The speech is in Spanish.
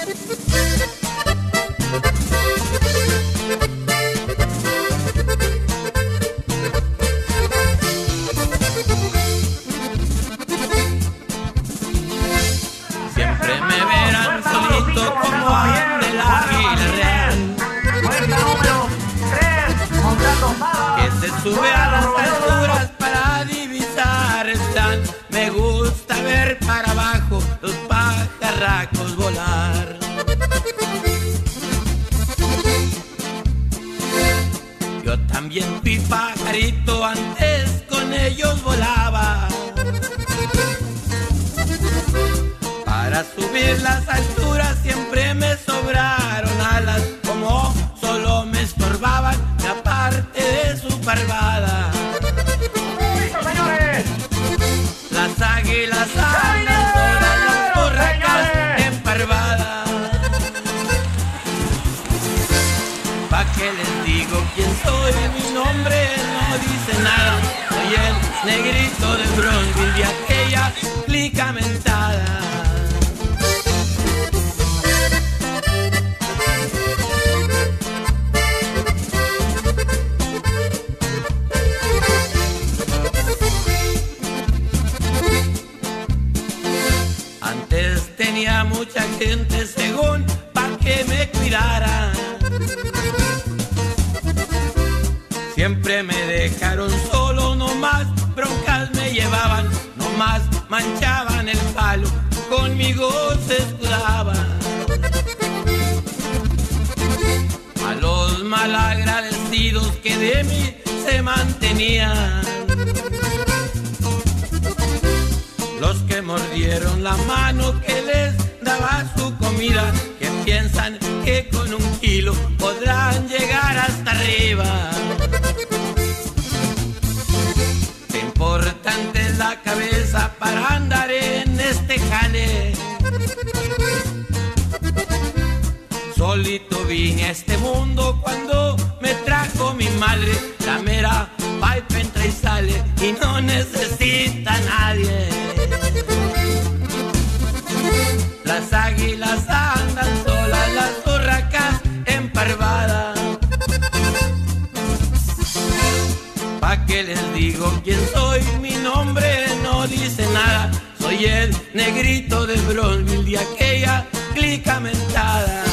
Siempre me verán solito como ande el águila real, que se sube a las alturas para divisar el plan. Me gusta ver para abajo los pajarracos volar. Yo también fui pajarito, antes con ellos volaba. Para subir las alturas siempre me sobraron alas, como solo me estorbaban la parte de su parvada. Las águilas andan todas las borracas emparvadas. Pa' que les digo quién soy, mi nombre no dice nada. Soy el negrito de Bronzeville, de aquella clica mentada. Antes tenía mucha gente según pa' que me cuidara. Siempre me dejaron solo, nomás broncas me llevaban, nomás manchaban el palo, conmigo se escudaban. A los malagradecidos que de mí se mantenían, los que mordieron la mano que les daba su comida, que piensan que con 1 kilo podrán llegar hasta arriba. Qué importante es la cabeza para andar en este jale. Solito vine a este mundo cuando me trajo mi madre. La mera pipa entra y sale y no necesita a nadie. Las águilas andan solas, las urracas emparvadas. Pa' que les digo quién soy, mi nombre no dice nada. Soy el negrito de Bronzeville, de aquella clica mentada.